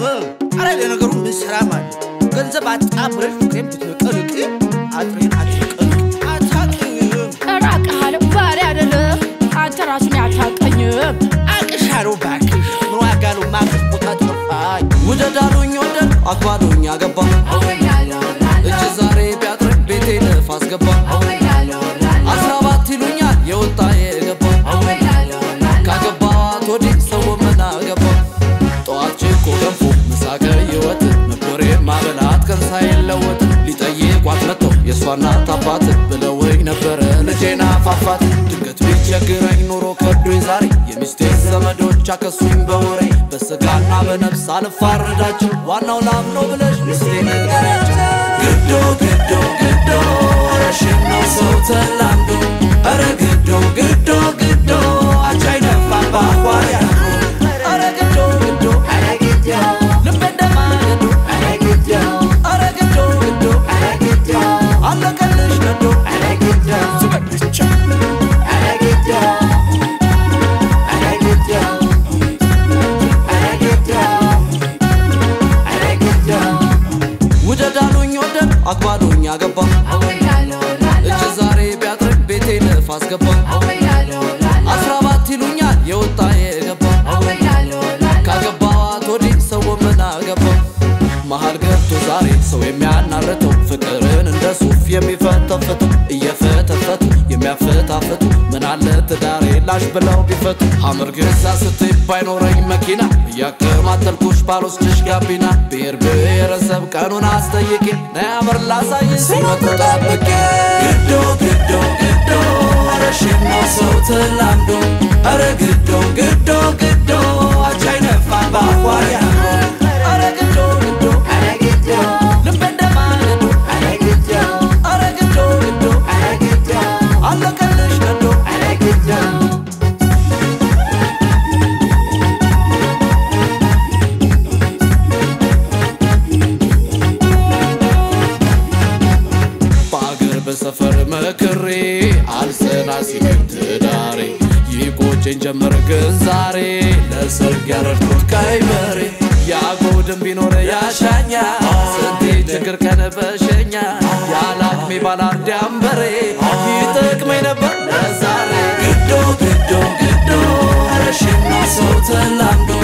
አረ ለነገሩ ምን ሰላም አለ ገንዘብ አጣብረሽ ፍቅሬን ብትቀልቂ አጥሬን አትቀልቂ አታውቂኝም ራቃለ ባሪ አይደለም አንተ ራስህ ያታውቀኝም አቅሻለሁ ባክሽ ምን ዋጋ ነው ማክስ ቦታ ተፋኝ ወደዳሉኝ ወደድ አክባዶኝ አገባ እጅ ዛሬ ቢያጥረኝ ቤቴ ነፋስ ገባ አስራባት ይሉኛል የወጣ የገባ ካገባዋት ወዲህ ሰው ምን አገባ ጠዋት ችኮ ገንፎ ምሳቀ ይወት ነበር ማበላት ቀን ሳይለወጥ ሊጠይቋት መጥተው የሷ እናት አባት ብለውኝ ነበር ልጄና ፋፋት ድንገት ቢቸግረኝ ኑሮ ከዶኝ ዛሬ የሚስቴ ዘመዶች አከሱኝ በወሬ በስጋና በነፍስ አልፋረዳቸው ዋናው ላም ነው ብለሽ ሚስቴ ነገራቸው ግዶ ግዶ ግዶ ረሽም ነው ሰው ተላምዶ አረ ግዶ ግዶ ግዶ አቻይ ነፋ ባዋያ አረ ግዶ ግዶ አረ ግዶ ልቤ እንደማገዶ አረ ግዶ አረ ግዶ ግዶ አረ ግዶ አለቀልሽ ግዶ አረ ግዶ ዝመድቻ አረ ግዶ አረ ግዶ አረ ግዶ አረ ግዶ ወደዳሉኝ ወደድ አክባዶኝ አገባ እጅ ዛሬ ቢያጥረኝ ቤቴ ነፋስ ገባ አስራባት ይሉኛል የወጣ የገባ ካገባዋት ወዲህ ሰው ምን አገባ መሃል ገብቶ ዛሬ ሰው የሚያናረተው ፍቅርን እንደ ሱፍ የሚፈተፍተው እየፈተፈቱ የሚያፈታፈቱ ምን አለ ትዳሬ ላሽ ብለው ቢፈቱ ሐመር ገዛ ስትይ ባይኖረኝ መኪና እያከማተልኩሽ ባልወስድሽ ጋቢና ብሔር ብሔረሰብ ቀኑን አስጠይቂ ነያምር ላሳይ ሲመጡ ጠብቄ ግዶ ግዶ ግዶ ረሽም ነው ሰው ተላምዶ አረ ግዶ ግዶ ግዶ አቻይ ነፋ ባዋያ አረ ግዶ ግዶ አረ ግዶ ልቤ እንደማገዶ አረ ግዶ አረ ግዶ ግዶ አረ ግዶ አለቀልሽ ግዶ አረ ግዶ በሰፈር መክሬ አልሰና ሲለኝ ትዳሬ ይቆጨኝ ጀመረ ግን ዛሬ ለሰርግ ያረድኩት ቀይ በሬ ያጎድም ቢኖር ያሻኛ ስንቴ ችግር ከነበሸኛ ያላቅሜ ባላርድ አንበሬ ይጠቅመኝ ነበር ለዛሬ ግዶ ግዶ ግዶ ረሽም ነው ሰው ተላምዶ